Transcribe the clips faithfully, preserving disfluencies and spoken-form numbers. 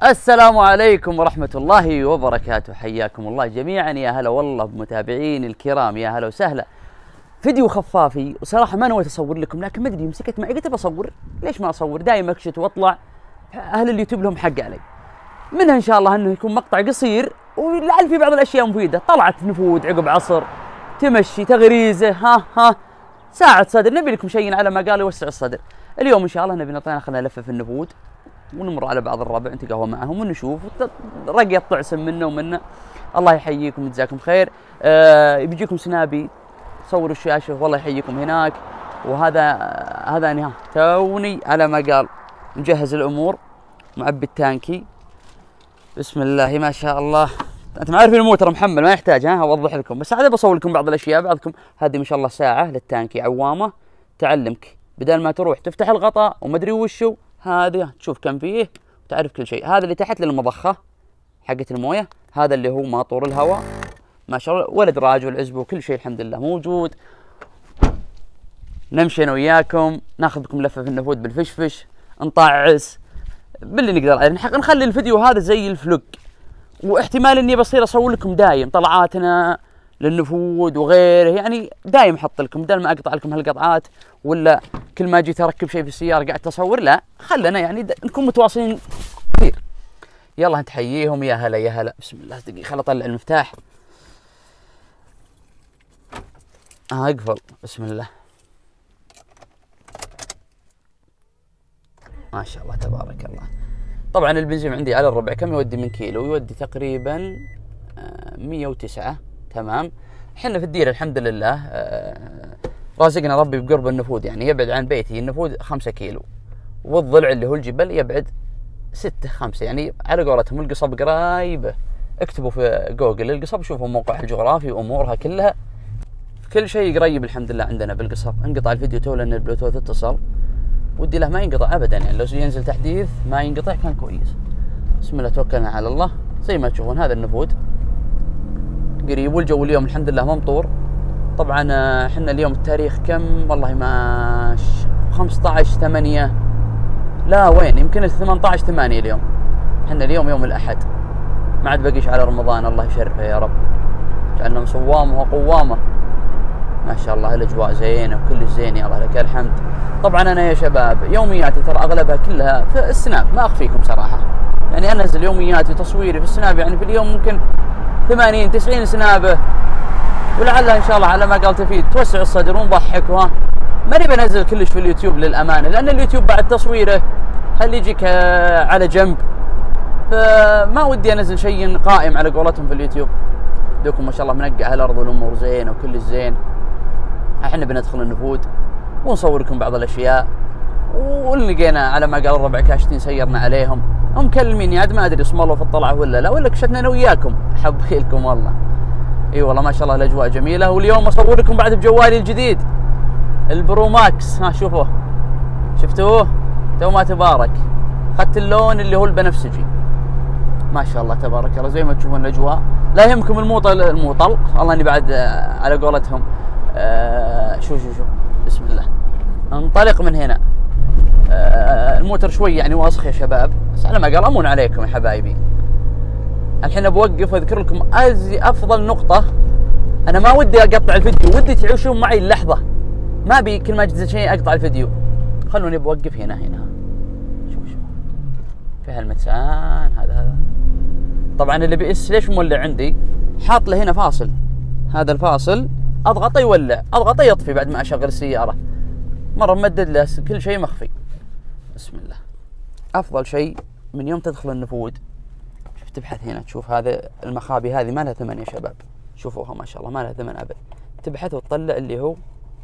السلام عليكم ورحمة الله وبركاته، حياكم الله جميعا، يا هلا والله بمتابعين الكرام، يا هلا وسهلا. فيديو خفافي وصراحة ما نويت أصور لكم، لكن ما أدري مسكت معي قلت بصور، ليش ما أصور؟ دايم أكشت وأطلع، أهل اليوتيوب لهم حق علي. منها إن شاء الله أنه يكون مقطع قصير ولعل في بعض الأشياء مفيدة، طلعت نفود عقب عصر، تمشي، تغريزة، ها ها ساعة صدر، نبي لكم شيء على ما قال يوسع الصدر. اليوم إن شاء الله نبي نطلع خلينا نلفه في النفود ونمر على بعض الربع نتقهوى معهم ونشوف رقية طعسم منا ومنا. الله يحييكم ويجزاكم خير. آه بيجيكم سنابي صوروا الشاشة، والله يحييكم هناك. وهذا هذا أنا توني على ما قال مجهز الأمور، معبي التانكي، بسم الله ما شاء الله. أنتم عارفين الموتر محمل ما يحتاج ها أوضح لكم، بس هذا بصور لكم بعض الأشياء. بعضكم هذه ما شاء الله ساعة للتانكي عوامة تعلمك بدل ما تروح تفتح الغطاء وما أدري وشو، هذه تشوف كم فيه وتعرف كل شيء. هذا اللي تحت للمضخة حقت المويه، هذا اللي هو ماطور الهواء ما شاء الله، والادراج والعزب وكل شيء الحمد لله موجود. نمشي انا وياكم ناخذ بكم لفه في النفود بالفشفش، نطعس باللي نقدر عليه، نخلي الفيديو هذا زي الفلوق، واحتمال اني بصير اصور لكم دايم طلعاتنا للنفود وغيره، يعني دايم احط لكم بدل ما اقطع لكم هالقطعات، ولا كل ما جيت اركب شيء في السياره قاعد تصور، لا خلنا يعني نكون متواصلين كثير. يلا نتحييهم، يا هلا يا هلا. بسم الله دقيقه خل اطلع المفتاح. اه اقفل، بسم الله ما شاء الله تبارك الله. طبعا البنزين عندي على الربع، كم يودي من كيلو؟ يودي تقريبا مية وتسعة. تمام. احنا في الديره الحمد لله رازقنا ربي بقرب النفود، يعني يبعد عن بيتي النفود خمسة كيلو، والضلع اللي هو الجبل يبعد ستة خمسة، يعني على قولتهم القصب قرايبه. اكتبوا في جوجل القصب، شوفوا موقعها الجغرافي وامورها كلها، كل شيء قريب الحمد لله عندنا بالقصب. انقطع الفيديو تو لان البلوتوث اتصل، ودي له ما ينقطع ابدا، يعني لو ينزل تحديث ما ينقطع كان كويس. بسم الله توكلنا على الله. زي ما تشوفون هذا النفود قريب، والجو اليوم الحمد لله ممطور. طبعا احنا اليوم التاريخ كم والله ما خمسة عشر ثمانية، لا وين يمكن ثمانية عشر ثمانية اليوم. احنا اليوم يوم الاحد، ما عاد بقيش على رمضان، الله يشرفه يا رب، جعلنا صوامه وقوامه. ما شاء الله الاجواء زينه وكل زين، يا الله لك الحمد. طبعا انا يا شباب يومياتي ترى اغلبها كلها في السناب، ما اخفيكم صراحه، يعني انزل يومياتي وتصويري في السناب، يعني في اليوم ممكن ثمانين تسعين سنابه، ولعلها ان شاء الله على ما قال تفيد توسع الصدر ونضحك. وها ماني بنزل كلش في اليوتيوب للامانه، لان اليوتيوب بعد تصويره خلي يجيك على جنب، فما ودي انزل شيء قائم على قولتهم في اليوتيوب. دوكم ما شاء الله منقع الارض والامور زينه وكل الزين. احنا بندخل النفود ونصور لكم بعض الاشياء، ولقينا على ما قال الربع كاشتين سيرنا عليهم، هم مكلمين عاد ما ادري صملوا في الطلعه ولا لا، ولا كشتنا انا وياكم. حبيلكم والله. اي والله ما شاء الله الاجواء جميله. واليوم اصور لكم بعد بجوالي الجديد البرو ماكس، ها شوفوه، شفتوه تو ما تبارك، اخذت اللون اللي هو البنفسجي، ما شاء الله تبارك الله. زي ما تشوفون الاجواء، لا يهمكم الموطل الموطل، والله اني بعد على قولتهم آه شو شو شو بسم الله انطلق من هنا. آه الموتر شوي يعني واسخ يا شباب، بس على ما قال امون عليكم يا حبايبي. الحين بوقف واذكر لكم افضل نقطه. انا ما ودي اقطع الفيديو، ودي تعيشون معي اللحظه، ما ابي كل ما اجهز شيء اقطع الفيديو. خلوني بوقف هنا هنا، شوف شوف في هالمتسان هذا هذا. طبعا اللي بيقيس ليش مولع عندي، حاط له هنا فاصل، هذا الفاصل اضغطه يولع، اضغطه يطفي بعد ما اشغل السياره، مره ممدد له كل شيء مخفي. بسم الله. افضل شيء من يوم تدخل النفود، شوف تبحث هنا تشوف هذا المخابي، هذه ما لها ثمن يا شباب، شوفوها ما شاء الله ما لها ثمن ابد. تبحث وتطلع اللي هو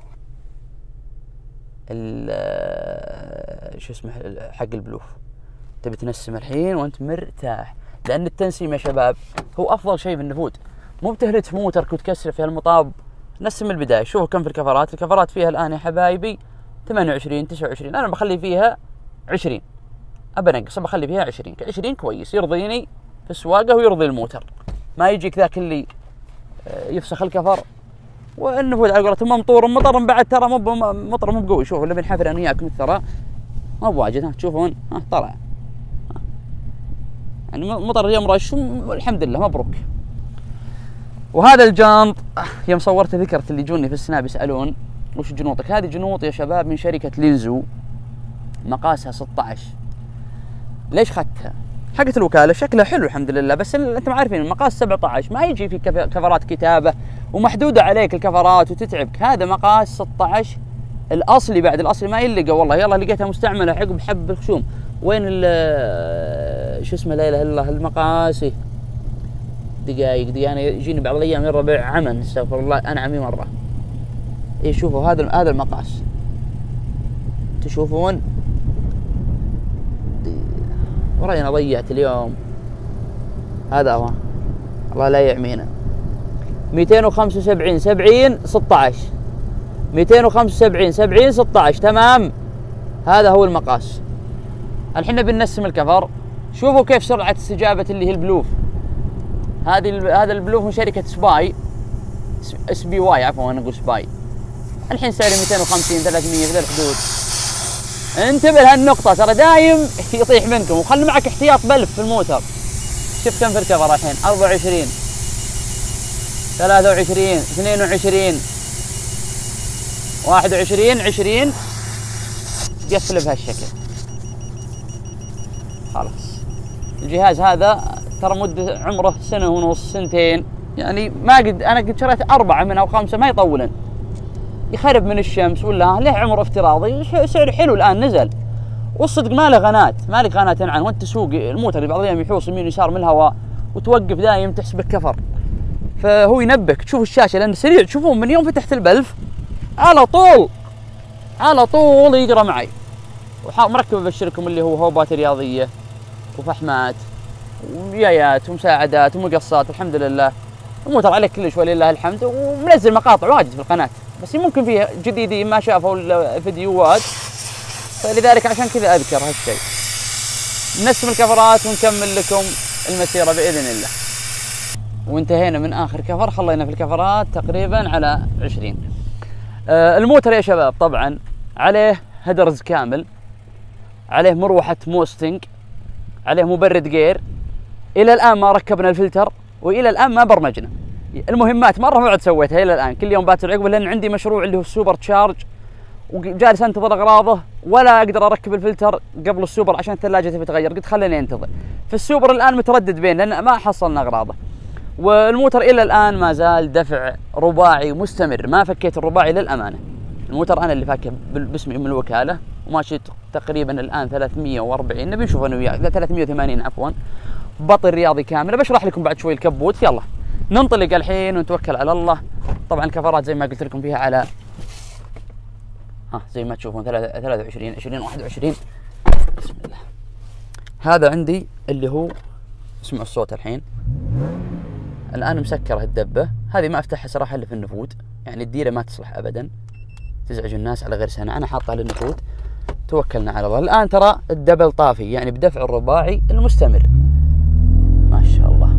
شو اسمه حق البلوف، تبي تنسم الحين وانت مرتاح، لان التنسيم يا شباب هو افضل شيء بالنفود. مو بتهلت في موترك وتكسر في هالمطاب، نسم البدايه. شوفوا كم في الكفرات، الكفرات فيها الان يا حبايبي ثمانية وعشرين تسعة وعشرين، انا بخلي فيها عشرين، ابى انقص بخلي فيها عشرين، عشرين كويس يرضيني في السواقه ويرضي الموتر، ما يجيك ذاك اللي يفسخ الكفر. والنفود على قولتهم ممطور مطر بعد، ترى مو مطر مو بقوي. شوفوا اللي بنحفر انا وياكم الثرى ما بواجد، ها تشوفون ها طلع يعني مطر اليوم رش والحمد لله مبروك. وهذا الجانط يوم صورته ذكرت اللي يجوني في السناب يسألون وش جنوطك. هذه جنوط يا شباب من شركة لينزو، مقاسها ستة عشر. ليش خدتها؟ حقت الوكالة شكلها حلو الحمد لله، بس انتم عارفين المقاس سبعة عشر ما يجي في كفرات كتابة ومحدودة عليك الكفرات وتتعبك. هذا مقاس ستة عشر الأصلي، بعد الأصلي ما يلقى والله، يلا لقيتها مستعملة عقب حب الخشوم. وين ال شو اسمه لا إله إلا الله المقاسي؟ دقايق دي أنا يجيني بعض الأيام من ربع عمن استغفر الله أنعمي مرة. إيه شوفوا هذا هذا المقاس تشوفون وراي أنا ضيعت اليوم. هذا هو الله لا يعمينا. مئتين وخمسة وسبعين سبعين ستة عشر مئتين وخمسة وسبعين سبعين ستة عشر تمام. هذا هو المقاس. الحين بنسم الكفر. شوفوا كيف سرعة استجابة اللي هي البلوف. هذه هذا البلوف من شركة سباي اس بي واي عفوا انا اقول سباي. الحين سعره مئتين وخمسين ثلاثمية في ذا الحدود. انتبه لهالنقطة ترى دايم يطيح منكم، وخلي معك احتياط بلف في الموتر. شوف كم في الكفر الحين أربعة وعشرين ثلاثة وعشرين اثنين وعشرين واحد وعشرين عشرين يقفل بهالشكل. خلاص الجهاز هذا ترى مدة عمره سنة ونص سنتين، يعني ما قد انا قد شريت أربعة منها وخمسة ما يطولن. يخرب من الشمس ولا له عمر افتراضي، سعر حلو الان نزل. والصدق ما له غنات، ما لك غنات تنعن وانت تسوق الموتر بعض الايام يحوص يمين يسار من الهواء وتوقف دايم تحسب الكفر. فهو ينبك تشوف الشاشه لان سريع تشوفون من يوم فتحت البلف على طول على طول يقرا معي. ومركب ابشركم اللي هو هوبات رياضيه وفحمات ويايات ومساعدات ومقصات الحمد لله. الموتر عليه كلش ولله الحمد، ومنزل مقاطع واجد في القناه، بس ممكن فيه جديدين ما شافوا الفيديوهات، فلذلك عشان كذا اذكر هالشيء. نسم الكفرات ونكمل لكم المسيره باذن الله. وانتهينا من اخر كفر، خلينا في الكفرات تقريبا على عشرين. آه الموتر يا شباب طبعا عليه هدرز كامل، عليه مروحه موستنج، عليه مبرد جير. الى الان ما ركبنا الفلتر والى الان ما برمجنا. المهمات مره ما عاد سويتها الى الان، كل يوم باتر عقبه لان عندي مشروع اللي هو السوبر تشارج وجالس انتظر اغراضه، ولا اقدر اركب الفلتر قبل السوبر عشان الثلاجه تبي تغير. قلت خليني انتظر. في السوبر الان متردد بين لان ما حصلنا اغراضه. والموتر الى الان ما زال دفع رباعي مستمر، ما فكيت الرباعي للامانه. الموتر انا اللي فاكه باسمي من الوكاله وماشي تقريبا الان ثلاثمية وأربعين، نبي نشوف انا وياك لا ثلاثمية وثمانين عفوا. بطل رياضي كامل. بشرح لكم بعد شوي الكبوت. يلا ننطلق الحين ونتوكل على الله. طبعا الكفرات زي ما قلت لكم فيها على ها زي ما تشوفون ثلاثة وعشرين عشرين واحد وعشرين. بسم الله. هذا عندي اللي هو اسمعوا الصوت الحين. الان مسكره الدبه هذه، ما افتحها صراحه الا في النفود، يعني الديره ما تصلح ابدا تزعج الناس على غير سنه. انا حاطها للنفود. توكلنا على الله. الان ترى الدبل طافي يعني بدفع الرباعي المستمر. ما شاء الله.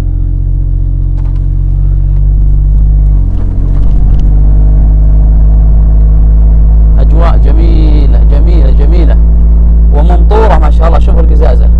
اجواء جميله جميله جميله وممطوره ما شاء الله. شوفوا القزازه.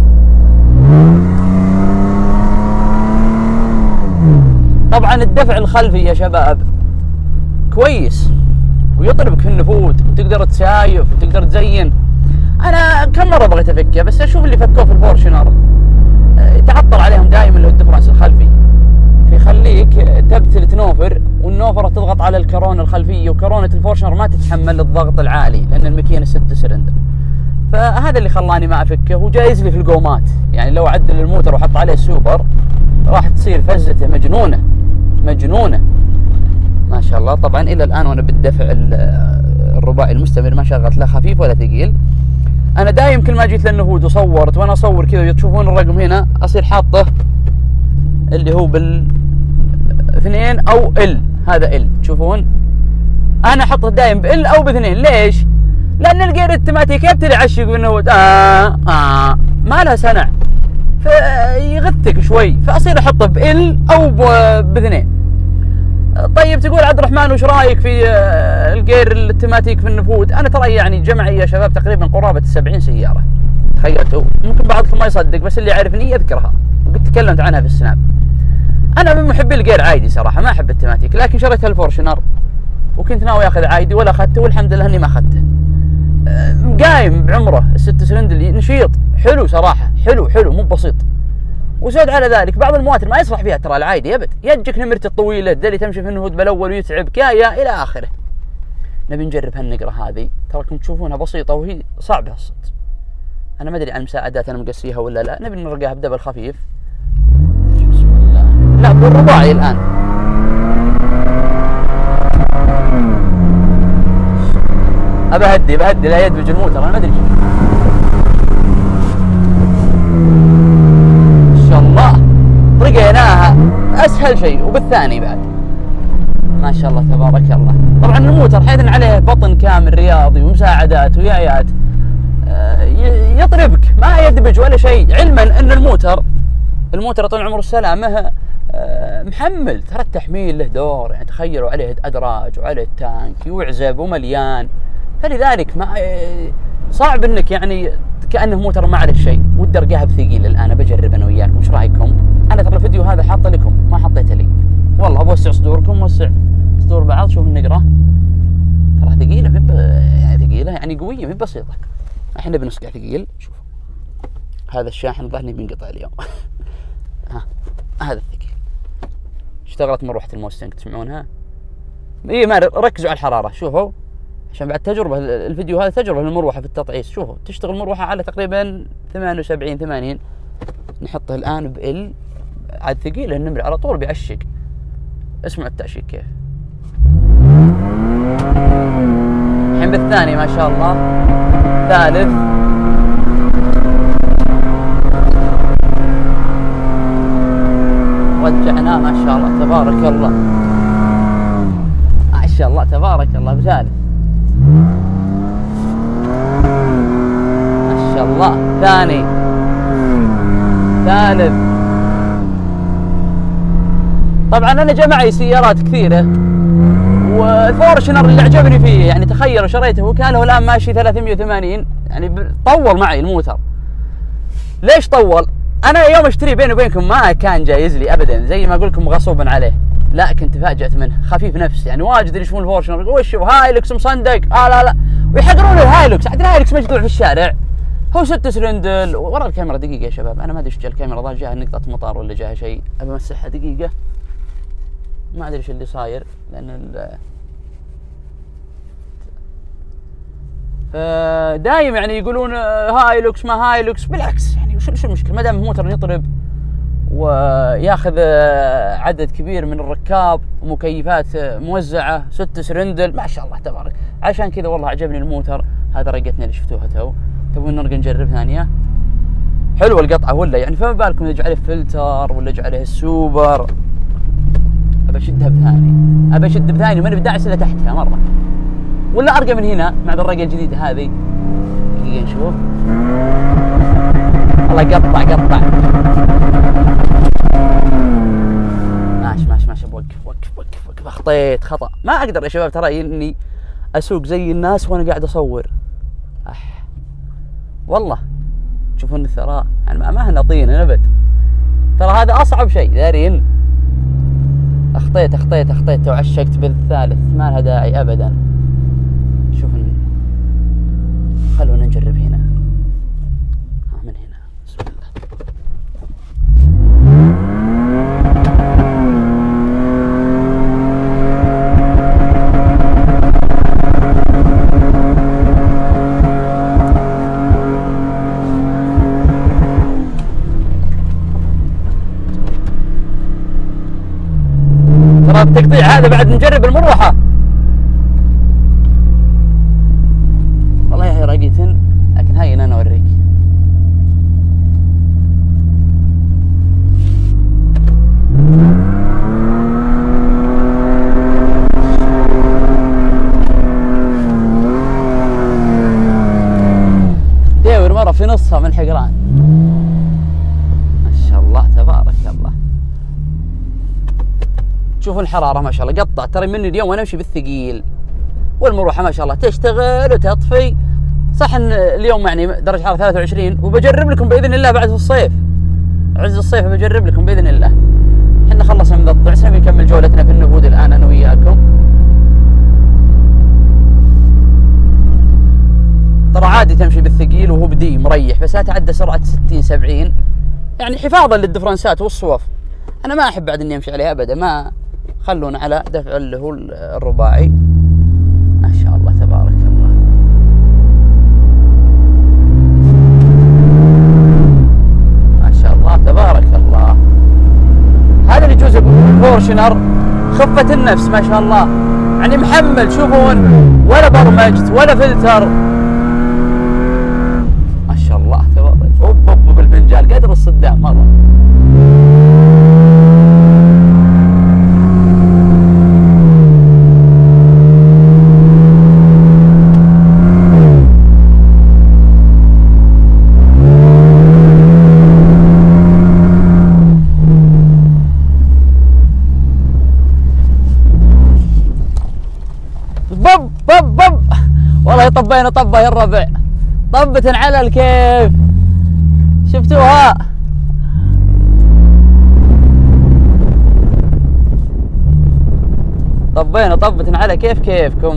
طبعا الدفع الخلفي يا شباب كويس ويطلبك في النفود وتقدر تسايف وتقدر تزين. انا كم مره بغيت افكه بس اشوف اللي فكوه في الفورشنر يتعطل عليهم دائما اللي هو الدفرنس الخلفي، فيخليك تبتل تنوفر والنوفره تضغط على الكرونه الخلفيه، وكرونه الفورشنر ما تتحمل الضغط العالي لان الماكينه ستة سلندر. فهذا اللي خلاني ما افكه. وجايز لي في القومات، يعني لو عدل الموتر وحط عليه سوبر راح تصير فزته مجنونه مجنونه ما شاء الله. طبعا الى الان وانا بالدفع الرباعي المستمر ما شغلت لا خفيف ولا ثقيل. انا دايم كل ما جيت للنفود وصورت وانا اصور كذا تشوفون الرقم هنا اصير حاطه اللي هو بال اثنين او ال. هذا ال تشوفون انا احطه دايم بال او باثنين. ليش؟ لان الجير التماتيك يبتدي يعشق بالنفود آه آه ما لها سنع فيغثك شوي، فاصير احطه بال او باثنين. طيب تقول عبد الرحمن وش رايك في الجير التماتيك في النفود؟ انا ترى يعني جمعي يا شباب تقريبا قرابه السبعين سياره. تخيلتوا؟ ممكن بعضكم ما يصدق بس اللي يعرفني يذكرها، وقد تكلمت عنها في السناب. انا من محبي الجير عادي صراحه، ما احب التماتيك، لكن شريت الفورشنر وكنت ناوي اخذ عادي ولا اخذته، والحمد لله اني ما اخذته. قايم بعمره الست سلندل نشيط حلو صراحه، حلو حلو مو بسيط. وزاد على ذلك بعض المواتر ما يصلح فيها ترى العادي ابد، يجيك نمرته الطويله اللي تمشي في النهود بالاول ويتعبك يا يا الى اخره. نبي نجرب هالنقره هذه، تراكم تشوفونها بسيطه وهي صعبه الصدق. انا ما ادري عن المساعدات انا مقسيها ولا لا، نبي نرقاها بدبل خفيف. بسم الله. لا بالرباعي الان. ابى اهدي بهدي لا يدبج الموتر، انا ما ادري ما شاء الله رقيناها اسهل شيء، وبالثاني بعد ما شاء الله تبارك الله. طبعا الموتر حيث عليه بطن كامل رياضي ومساعدات ويايات يطربك، ما يدبج ولا شيء، علما ان الموتر الموتر طول عمره السلامه محمل، ترى التحميل له دور، يعني تخيلوا عليه ادراج وعليه تانك ويعزب ومليان، فلذلك ما صعب انك يعني كانه موتر ما عليه شيء. ودي ارقاها بثقيل الان، بجرب انا وياكم، ايش رايكم؟ انا ترى الفيديو هذا حاطه لكم ما حطيته لي، والله بوسع صدوركم وسع صدور بعض. شوف النقره ترى ثقيله، مب يعني ثقيله يعني قويه مب بسيطه. احنا بنسقع ثقيل. شوف هذا الشاحن ظهرني بينقطع اليوم. ها هذا الثقيل. اشتغلت مروحه الموستنج تسمعونها؟ اي ما ركزوا على الحراره، شوفوا عشان بعد تجربه الفيديو هذا تجربه للمروحه في التطعيس. شوفوا تشتغل مروحه على تقريبا ثمانية وسبعين ثمانين، نحطه الان بال عاد ثقيله النمر على طول بيعشق. اسمعوا التعشيق كيف. الحين بالثاني ما شاء الله، ثالث رجعناه ما شاء الله تبارك الله، ما شاء الله تبارك الله بثالث ما شاء الله، ثاني ثالث. طبعا انا جا معي سيارات كثيره، والفورشنر اللي عجبني فيه يعني تخيلوا شريته وكان الان ماشي ثلاثمية وثمانين، يعني طول معي الموتر. ليش طول؟ انا يوم اشتري بيني وبينكم ما كان جايز لي ابدا، زي ما اقول لكم غصوبا عليه، لا كنت تفاجأت منه، خفيف نفس يعني. واجد اللي يشوفون الفورشنر يقول وش هايلكس مصندق، اه لا لا، ويحقرون الهايلكس، عاد الهايلكس مجدوع في الشارع، هو ست سلندل. ورا الكاميرا دقيقه يا شباب، انا ما ادري ايش جا الكاميرا ظهر جاها نقطه مطار ولا جاها شيء، ابى امسحها دقيقه، ما ادري ايش اللي صاير لان ال دايم يعني يقولون هايلوكس ما هايلوكس، بالعكس يعني شو شو المشكله ما دام موتر يطرب وياخذ عدد كبير من الركاب ومكيفات موزعه ست سرندل ما شاء الله تبارك. عشان كذا والله عجبني الموتر هذا، رقتنا اللي شفتوها تو. تبون نرجع نجرب ثانيه؟ حلوه القطعه ولا يعني، فما بالكم اجي عليه فلتر ولا اجي عليه السوبر. ابى اشدها بثاني، ابى اشد بثاني ماني بداعس الا تحتها مره، ولا ارقى من هنا مع الرقه الجديده هذه. دقيقه نشوف. الله قطع قطع. ماشي ماشي ماشي، بوقف وقف وقف وقف. اخطيت خطا، ما اقدر يا شباب ترى اني اسوق زي الناس وانا قاعد اصور. اح والله تشوفون الثراء يعني ما هنا طين ابد، ترى هذا اصعب شيء دارين. اخطيت اخطيت اخطيت وعشقت بالثالث، ما لها داعي ابدا. شوف خلونا نجرب هنا، ها من هنا. بسم الله. ترى التقطيع هذا بعد نجرب المروحة. والله هي رقيتن، لكن هاي انا اوريك. داور مرة في نصها من الحقران. ما شاء الله تبارك الله. شوفوا الحرارة ما شاء الله، قطع ترى مني اليوم وانا امشي بالثقيل، والمروحة ما شاء الله تشتغل وتطفي صح ان اليوم يعني درجة حرارة ثلاثة وعشرين، وبجرب لكم باذن الله بعد في الصيف، عز الصيف بجرب لكم باذن الله. احنا خلصنا من ذا الضعس، نبي نكمل جولتنا في النفود الان انا وياكم. ترى عادي تمشي بالثقيل وهو بدي مريح، بس لا تعدى سرعة ستين سبعين، يعني حفاظا للدفرنسات والصوف. انا ما احب بعد اني امشي عليها ابدا، ما خلونا على دفع اللي هو الرباعي. ما شاء الله تبارك الله. ما شاء الله تبارك الله. هذا اللي يجوز فورشنر خفة النفس ما شاء الله، يعني محمل شوفون، ولا برمجت ولا فلتر. ما شاء الله تبارك. اوب اوب بالفنجان قدر الصدام مرة. بب بب بب والله طبينا طبه يا الربع، طبة على الكيف، شفتوها؟ طبينا طبة على كيف كيفكم.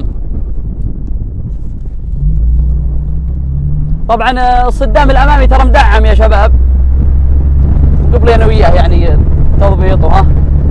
طبعا الصدام الامامي ترى مدعم يا شباب، قبل انا وياه يعني تضبيطه. ها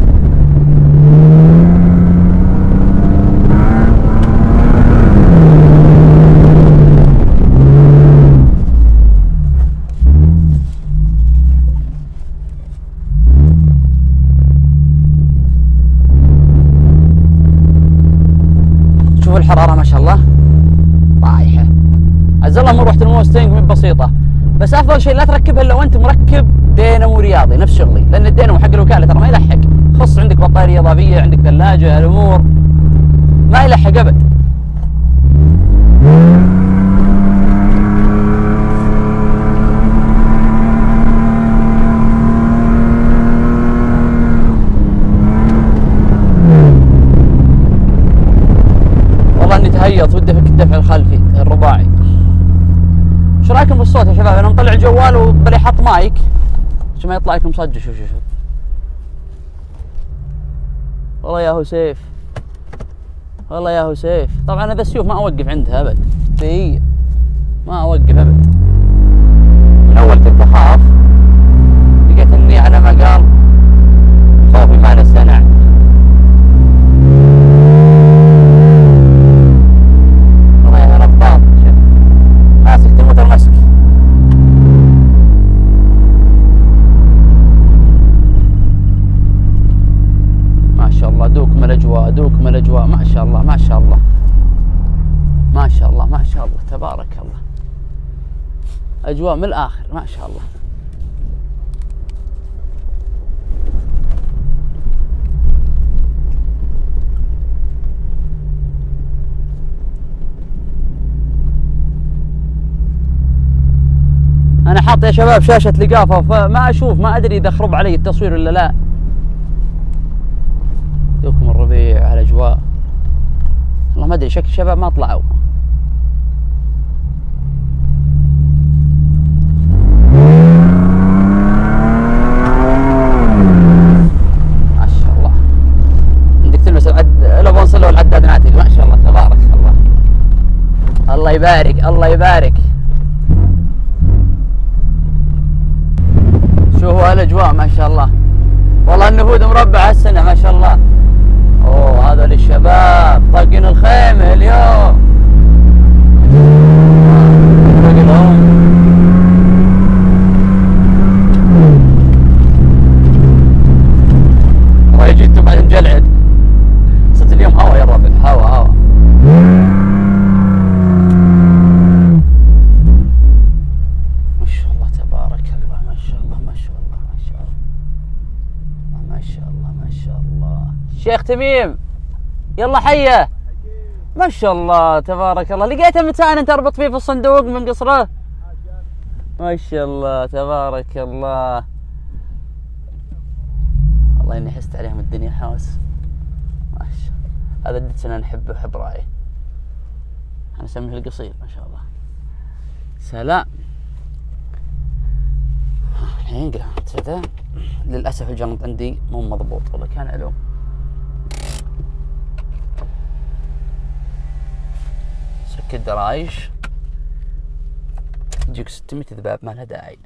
الحرارة ما شاء الله طايحة. عز الله مروحة الموستنج من بسيطة، بس أفضل شيء لا تركبها إلا وأنت مركب دينامو رياضي نفس شغلي، لأن الدينامو حق الوكالة ترى ما يلحق، خص عندك بطارية إضافية، عندك ثلاجة، الأمور ما يلحق أبد. تهيط ودي فك الدفع الخلفي الرباعي. ايش رايكم بالصوت يا شباب؟ انا مطلع الجوال وبلي حط مايك عشان ما يطلع لكم صج. شوف شوف شوف والله يا هو سيف، والله يا هو سيف. طبعا هذا السيوف ما اوقف عندها ابد، في ما اوقف ابد. من اول كنت اخاف، لقيت اني على ما قال خوفي ما له سنع. دوك من الاجواء، دوك من الاجواء. ما شاء الله ما شاء الله ما شاء الله ما شاء الله تبارك الله. اجواء من الاخر ما شاء الله. انا حاط يا شباب شاشة لقافة، فما اشوف، ما ادري اذا خرب علي التصوير ولا لا. دوكم الربيع على الاجواء. والله ما ادري شكل الشباب ما طلعوا. ما شاء الله. عندك تلمس العد لو بنصله العداد ناتج. ما شاء الله تبارك الله. الله يبارك الله يبارك. شو هو الاجواء ما شاء الله. والله النفود مربع هالسنة ما شاء الله. اوه هذا للشباب طاقين الخيمة اليوم. والله جيتوا بعد مجلعد. صرت اليوم هوا يا الربع، هوا هوا. ما شاء الله تبارك الله. ما شاء الله ما شاء الله ما شاء الله ما شاء الله ما شاء الله. شيخ تميم يلا حيه. ما شاء الله تبارك الله. لقيته متان انت تربط فيه في الصندوق من قصره؟ ما شاء الله تبارك الله. والله اني حست عليهم الدنيا حوس. ما شاء الله. هذا الدتس انا نحبه، احب رايه. انا اسميه القصير ما شاء الله. سلام. الحين قلت للاسف الجرنط عندي مو مضبوط والله، كان علوم. سك الدرايش تجيك ستمية ذباب ما لها داعي.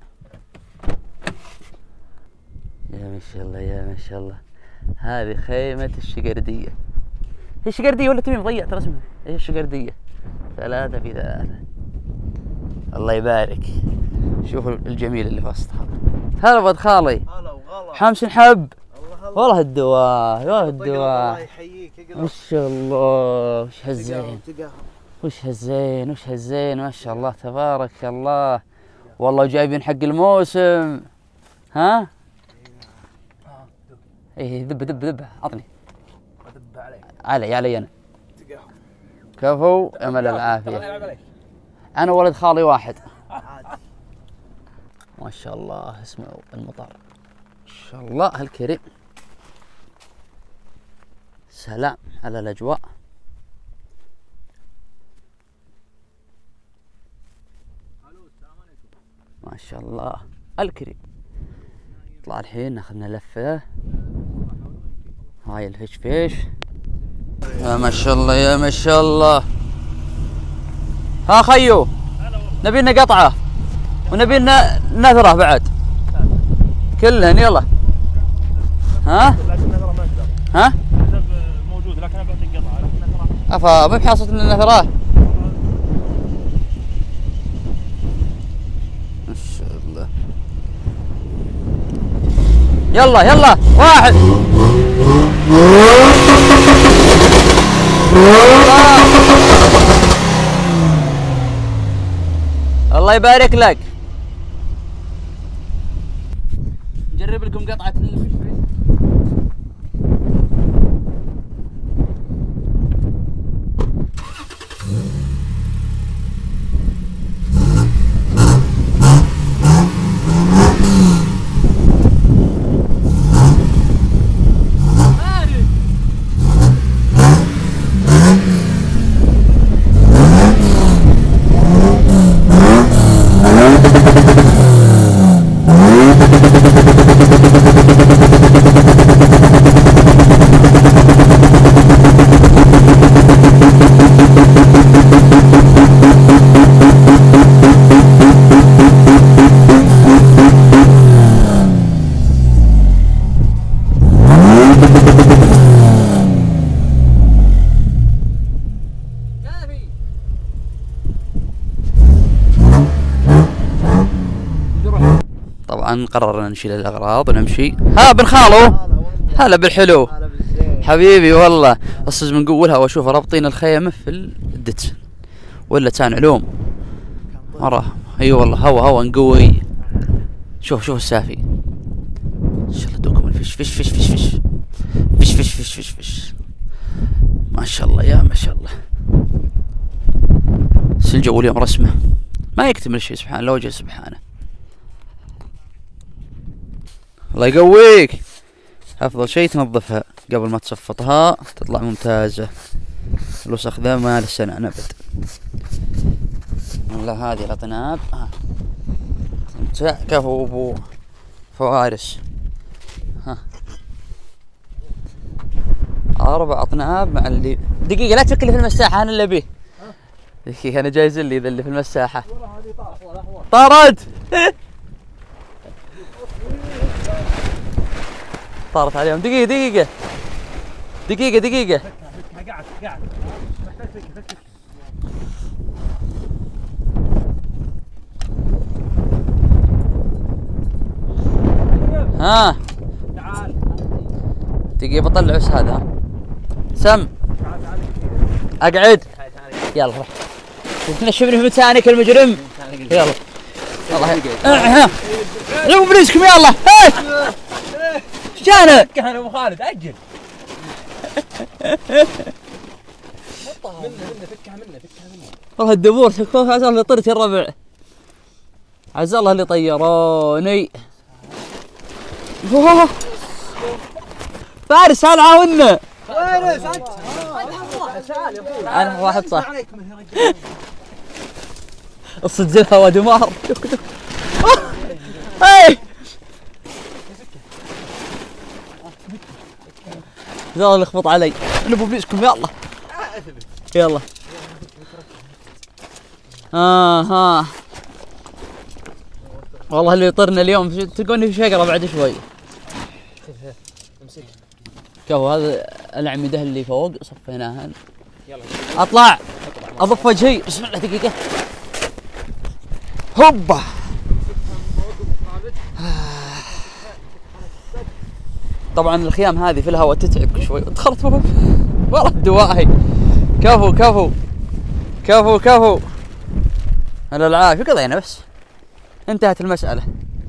يا ما شاء الله يا ما شاء الله. هذه خيمة الشقردية. هي الشقردية ولا تميم ضيعت رسمها؟ هي الشقردية. ثلاثة في ثلاثة. الله يبارك. شوفوا الجميل اللي في وسطها. هلا ولد خالي. هلا وغلا. حامس نحب. والله الدواء والله الدواء. الله يحييك. ما شاء الله وش هالزين. وش هالزين وش هالزين ما شاء الله تبارك الله. والله جايبين حق الموسم. ها؟ ايه ذب ذب ذب عطني. ذب عليك. علي علي انا. كفو امل العافيه. انا ولد خالي واحد. ما شاء الله اسمه المطر. ما شاء الله هالكريم. سلام على الاجواء. ما شاء الله الكريم. نطلع الحين ناخذنا لفه. هاي الفش فيش. يا ما شاء الله يا ما شاء الله. ها خيو نبي لنا قطعه ونبي لنا نثره بعد كلهن يلا. ها؟ ها؟ موجود لكن انا بعطيك قطعه لكن نثره. افا ما بحاصة لنا نثراه. ما شاء الله. يلا يلا واحد. الله يبارك لك. نجرب لكم قطعة الفشفش. طبعا قررنا نشيل الاغراض ونمشي. ها بن خالو هلا بالحلو حبيبي والله. اصج من قولها واشوف رابطين الخيمه في الدتس ولا كان علوم مره. اي والله هوا هوا نقوي. شوف شوف السافي ان شاء الله دوكم الفش فش فش فش فش فش فش فش فش فش. ما شاء الله يا ما شاء الله. بس الجو اليوم رسمه ما يكتمل شيء سبحان الله وجه سبحانه. الله يقويك. افضل شيء تنظفها قبل ما تصفطها تطلع ممتازة. الوسخ ذا ما له سنة ابد. والله هذه الاطناب كفو ابو فوارس. ها اربع اطناب مع اللي دقيقة لا تفك اللي في المساحة انا اللي ابيه. دقيقة انا جايز لي ذا اللي في المساحة. طارت طارت عليهم. دقيقة دقيقة دقيقة دقيقة. قاعد قاعد محتاج فك فك. ها تعال دقيقة بطلع بس هذا. ها سم اقعد يلا روح تنشبني في مكانك المجرم. يلا يلا لو بريسكم يلا. ايش جانا؟ كان ابو خالد اجل. منه منه فكها منه فكها منه. والله الدبور سكوها عز الله طرت يا الربع. عز الله اللي طيروني. فارس تعال عاونا. فارس انت. انا واحد صح. الصدق هوا دمار. اي زال يخبط علي. نبو بليسكم يلا يلا. اه ها والله اللي يطرنا اليوم تلقوني في شقره بعد شوي. شوفوا هذا الأعمدة اللي فوق صفيناها. يلا اطلع اضف وجهي. بسم الله دقيقة. هوبا طبعا الخيام هذه في الهواء تتعب شوي. دخلت والله الدواهي. كفو كفو كفو كفو على العافية. قضينا بس انتهت المسألة.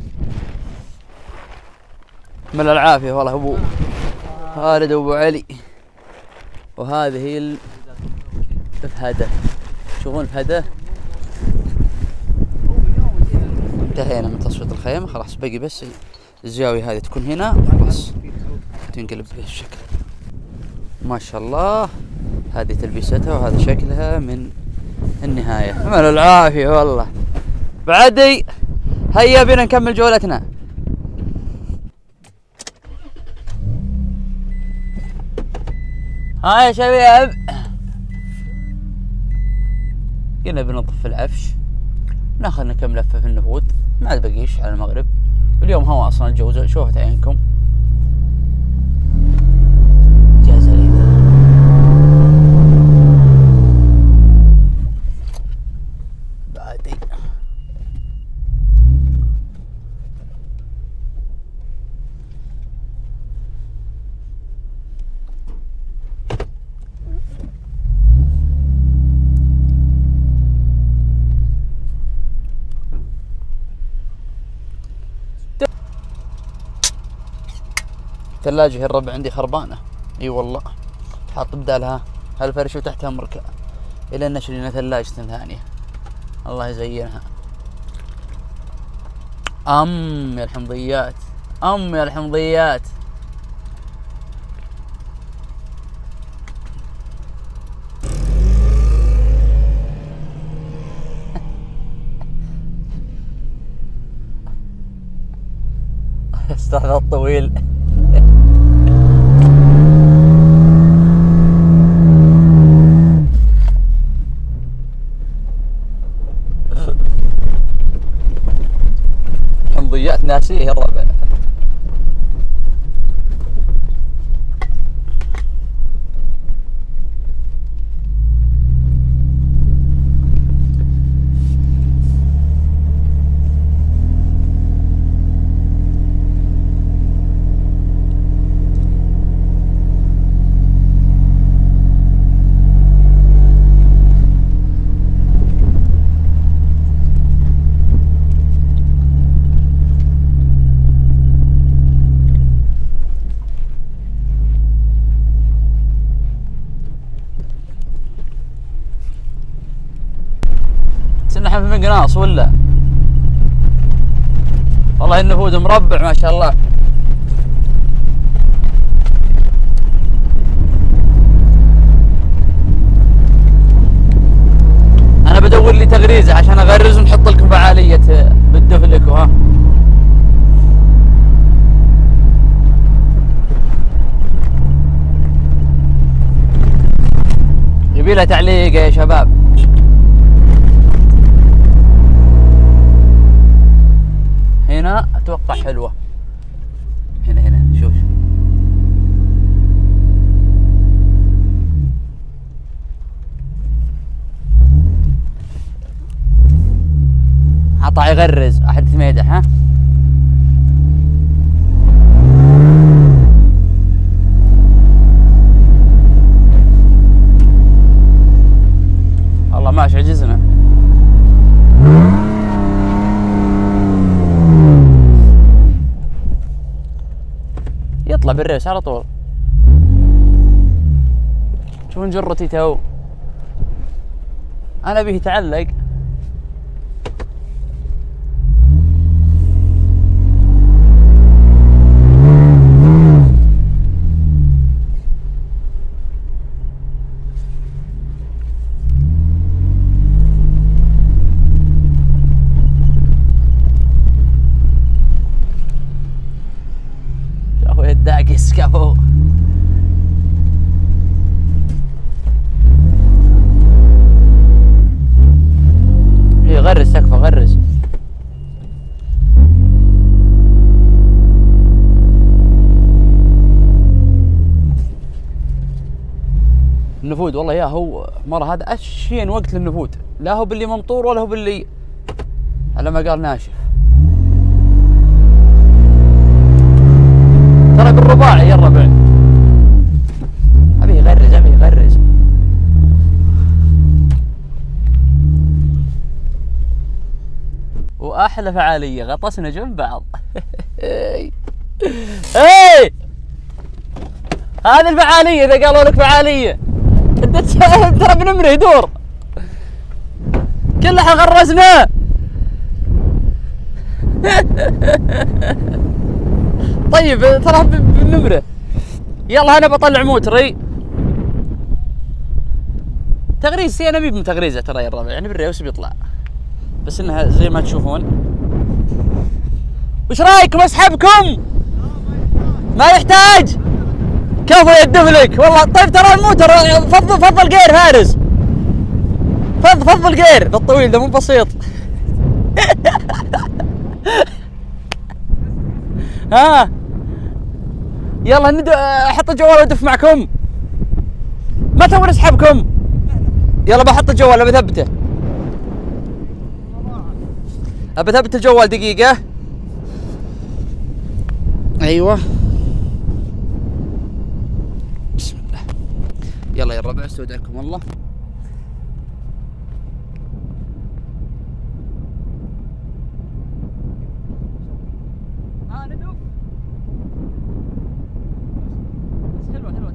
من العافية والله ابو خالد وابو علي. وهذه هي الفهدة. تشوفون الفهدة. انتهينا من تصفية الخيمة خلاص. بقي بس الزاوية هذه تكون هنا خلاص تنقلب بهالشكل. ما شاء الله هذه تلبيستها وهذا شكلها من النهاية. من العافية والله. بعدي هيا بنا نكمل جولتنا. ها يا شباب قلنا بننظف العفش. ناخذ لنا كم لفة في النفود. ما عاد بقيش على المغرب. اليوم هو اصلا الجو شوفت عينكم. جاهز لي بعدي. ثلاجة الربع عندي خربانة. اي والله حاط بدالها هالفرش وتحتها مركع الى ان نشري لنا ثلاجة ثانية. الله يزينها. ام يا الحمضيات ام يا الحمضيات. استاذ الطويل. حمضيات ناسيه الربع. نحن في مقناص ولا والله النفود مربع ما شاء الله. انا بدور لي تغريزه عشان اغرز ونحط لكم فعاليه بالدفلك. وها يبي لها تعليق يا شباب. هنا اتوقع حلوه. هنا هنا شوف عطى يغرز احد ميدح. ها والله ماشي عجزنا. يطلع بالريس على طول. شوفون جرتي تو. انا به يتعلق. النفود والله يا هو مرة هذا أشين وقت للنفود، لا هو باللي ممطور ولا هو باللي على ما قال ناشف. ترى بالرباعي يا الربع أبي يغرز أبي يغرز. وأحلى فعالية غطسنا جنب بعض. اي هذه الفعالية إذا قالوا لك فعالية انت ترى بنمره يدور كلها غرزناه. طيب ترى بنمره. يلا انا بطلع موتري تغريز. انا بيب تغريزه ترى يا الربع يعني بالريوس بيطلع، بس انها زي ما تشوفون. وش رايكم اسحبكم؟ ما يحتاج كفو يدفلك والله. طيب ترى الموتر فضل فضل غير فارس، فضل فضل غير بالطويل ده مو بسيط. ها يلا ندو احط الجوال وادف معكم. ما تبون اسحبكم؟ يلا بحط الجوال بثبته. ابى اثبت الجوال دقيقة. ايوه بسم الله. يلا يا الربع استودعكم الله. ها ندوف بس حلوة حلوة.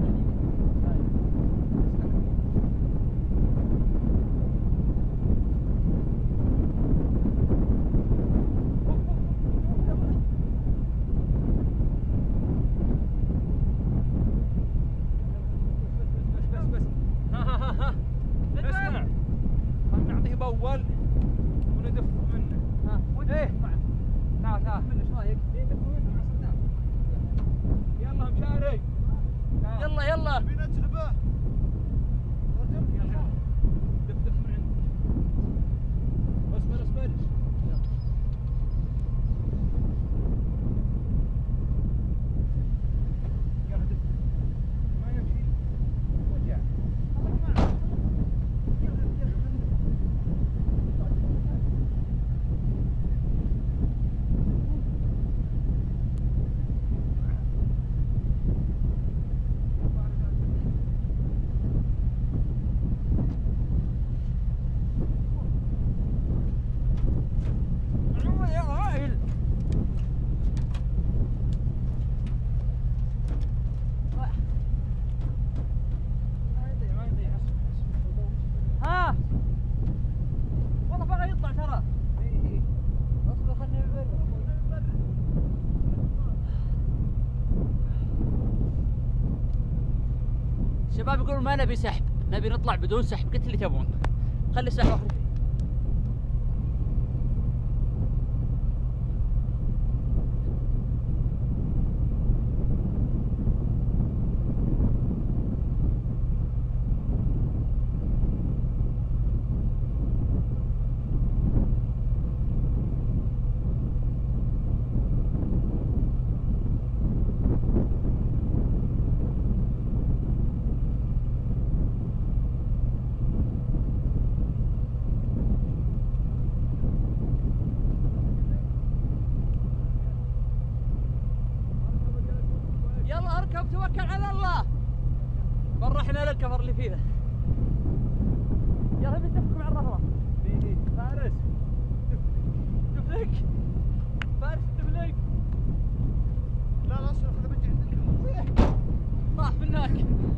اسمع خلنا نعطيه باول وندف منه. ها ايه تعال تعال ايش رايك؟ يلا مشاري يلا يلا بنجلبه. دف دف من عندك. اصبر اصبر. يلا دف ما يمشي وجع. ها والله بغى يطلع ترى. اصبر خلني نبرر. الشباب يقولون ما نبي سحب، نبي نطلع بدون سحب. قلت اللي تبون خلي سحب واحد. يلا اركب توكل على الله. برحنا للكفر اللي فيه. يلا بندفكم على الرهرة. فارس دفلك فارس دفلك. لا لا اصبر خلنا بجي عندك. طاح منك.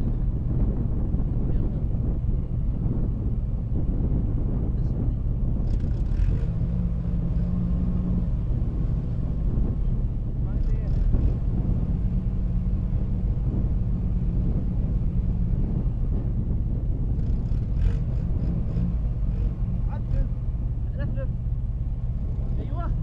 لفلف. ايوه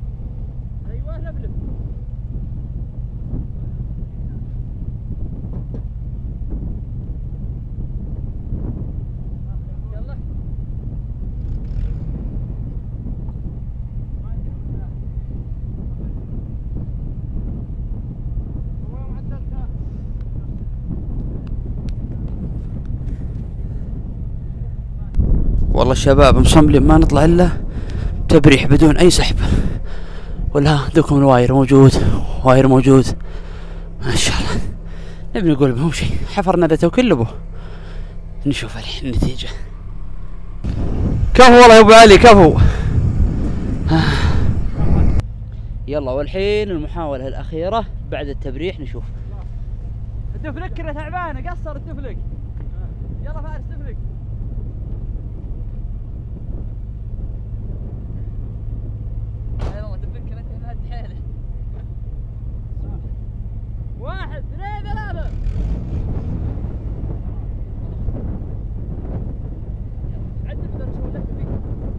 ايوه لفلف. الله الشباب مصملين ما نطلع الا تبريح بدون اي سحب. ولا عندكم الواير موجود، واير موجود ما شاء الله. نبي نقول مو شيء، حفرنا ذا توكل له. نشوف الحين النتيجة. كفو والله يا ابو علي كفو. يلا والحين المحاولة الأخيرة بعد التبريح نشوف. الدفلك كذا تعبانة، قصر الدفلك. يلا فارس دفلك. يلا دفلك كذا هاد حيله. واحد اثنين ثلاثة. عد الدرس ولا تبيك.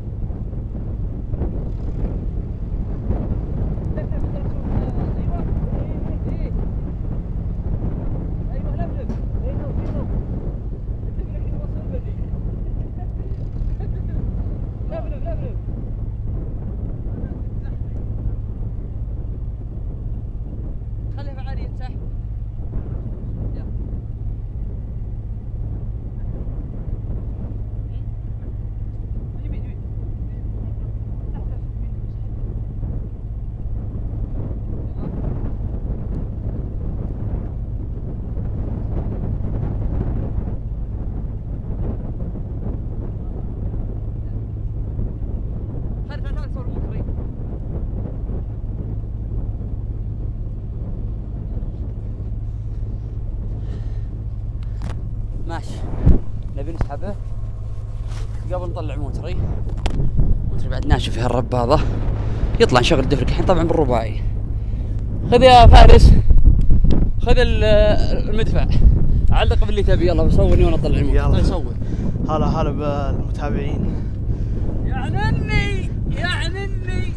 ماشي، نبي نسحبه قبل نطلع موتري. موتري بعد ناشف في هالرباضة، يطلع نشغل الدفرك الحين طبعا بالرباعي. خذ يا فارس، خذ المدفع، علق باللي تبي. يلا بصورني وانا اطلع الموتر. يلا صور. هلا هلا بالمتابعين. يعني اني يعني اني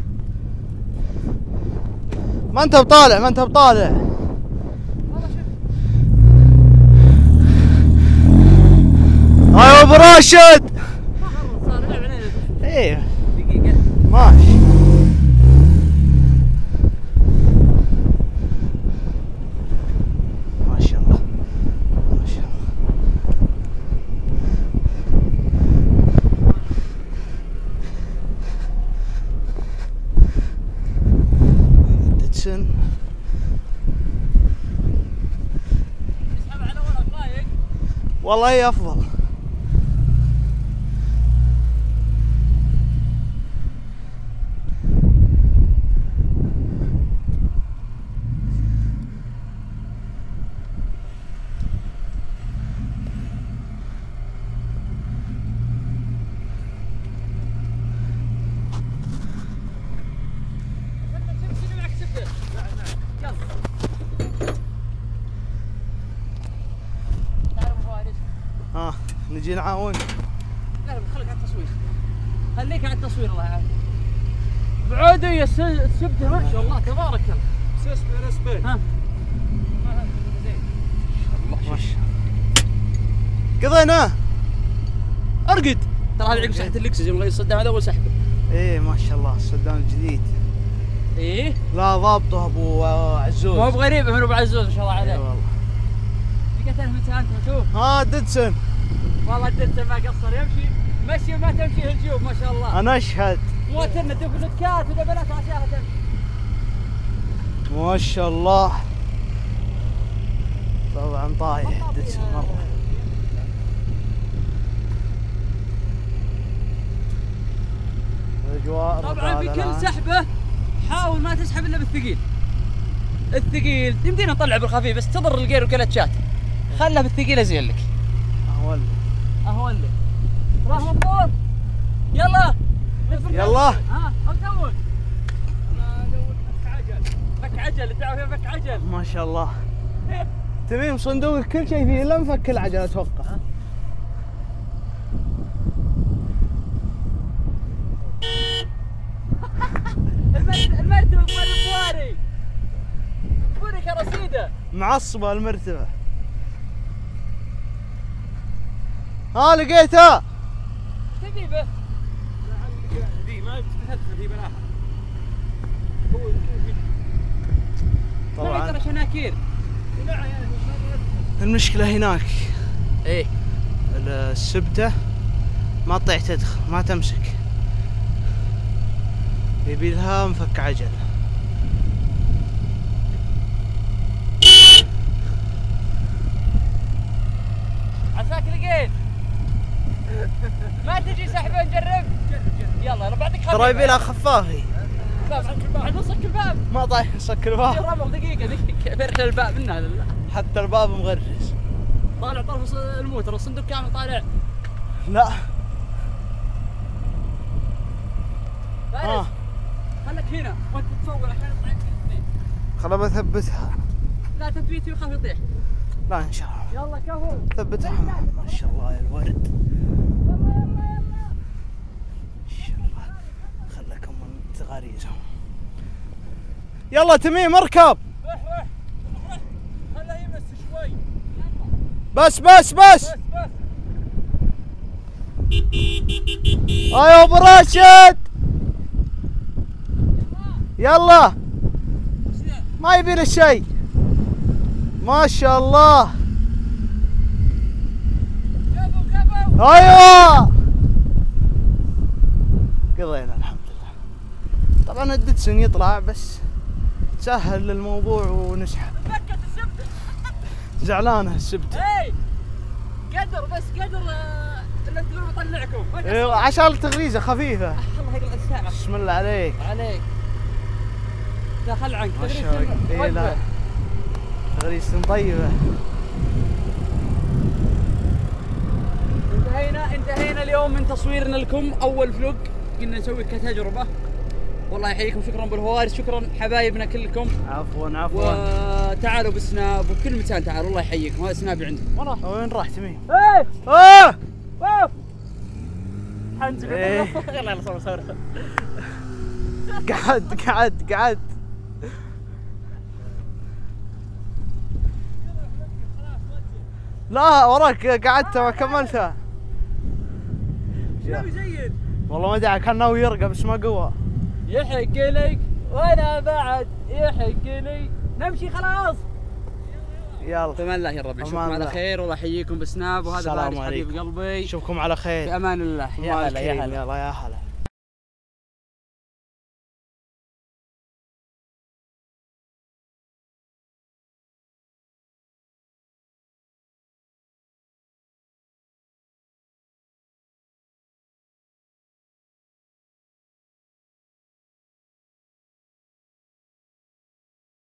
ما انت بطالع ما انت بطالع. ايوه ابو راشد. صار لعب علينا. ايه دقيقة ماشي. ما شاء الله ما شاء الله. ديتسون اسحب على ورق رايق. والله هي افضل. ها نجي نعاون. لا خليك على التصوير، خليك على التصوير الله يعافيك. بعودي السبته ما شاء الله تبارك الله. سسبه نسبه. ها ما شاء الله قضينا. ارقد. ترى هذا عقب سحة اللكسس يوم غير الصدام، هذا اول سحبه. ايه ما شاء الله الصدام الجديد. ايه لا ضابطه ابو عزوز. مو بغريب من ابو عزوز ما شاء الله عليه. اي والله. لقيت انا متى انت شوف. ها ديدسون. والله الدرس ما قصر، يمشي مشي وما تمشي الجيوب ما شاء الله. انا اشهد. موترنا دبلكات ودبلات عشانها تمشي. ما شاء الله. طبعا طايح ديدسون مره. الاجواء طبعا في كل سحبه حاول ما تسحب الا بالثقيل. الثقيل يمدينا نطلع بالخفيف بس تضر الجير والكلتشات. خلها بالثقيل ازين لك. اهون اهون لك. راح مطور. يلا يلا. ها او توك. انا ادور فك عجل. فك عجل، الدعوه فيها فك عجل. ما شاء الله. تميم صندوق كل شيء فيه الا مفك العجل اتوقع. المرتبه مال البواري. بوري كرسيده. معصبه المرتبه. ها لقيتها. تبي به؟ دي ما تدخل في بلاها. طبعا ترى شناكير. المشكله هناك. ايه السبته ما تطيح تدخل ما تمسك، يبي لها مفك عجل. عساك لقيت. ما تجي سحبه نجرب؟ جرب جرب. يلا انا بعطيك خبر. ترى يبي لها خفافي. بعد نصك الباب. ما طايح نصك الباب. رمض دقيقة دقيقة فرش الباب منها لله. حتى الباب مغرز. طالع طرف الموتر الصندوق كامل طالع. لا. فارس آه. خلك هنا وانت تصور عشان يطلع اثنين. خلا بثبتها. لا تثبيتي وخاف يطيح. لا ان شاء الله. يلا كفو. ثبتها. ما شاء الله يا الورد. ما شاء الله. خلكم من تغاريزهم. يلا تميم اركب. روح روح روح خله يمس شوي. بس بس بس. بس بس. ايوه ابو راشد. يلا. ما يبي له شيء. ما شاء الله. كفو كفو. ايوه. قضينا الحمد لله. طبعا الدتسون يطلع بس سهل الموضوع ونسحب. فكت السبت. زعلانه السبت. اي قدر بس قدر اللي انت بطلعكم. ايوه عشان التغريزه خفيفه. الله يقلع الساعة. بسم الله عليك. عليك. لا خل عنك. ما شاء الله. اي لا. تغريزه طيبه. انتهينا انتهينا اليوم من تصويرنا لكم اول فلوق قلنا نسوي كتجربه. والله يحييكم شكرا بالفوارس شكرا حبايبنا كلكم. عفوا عفوا. وتعالوا بالسناب وكل مكان تعالوا الله يحييكم. هذا سنابي عندي. وين راح؟ وين راح تميم؟ ايه اه اوف حنزل. إيه. يلا يلا صور صور. قعد قعد قعد. لا وراك قعدت ما كملتها. ناوي زين. والله ما ادري كان ناوي يرقى بس ما قوى. يحق لك وانا بعد يحق لي. نمشي خلاص. يلا في امان الله يا رب. نشوفكم أمان على الله. خير والله يحييكم بالسناب. وهذا السلام فارس حبيب عليكم. قلبي. نشوفكم على خير. في امان الله. يا هلا يا هلا. يلا يا هلا.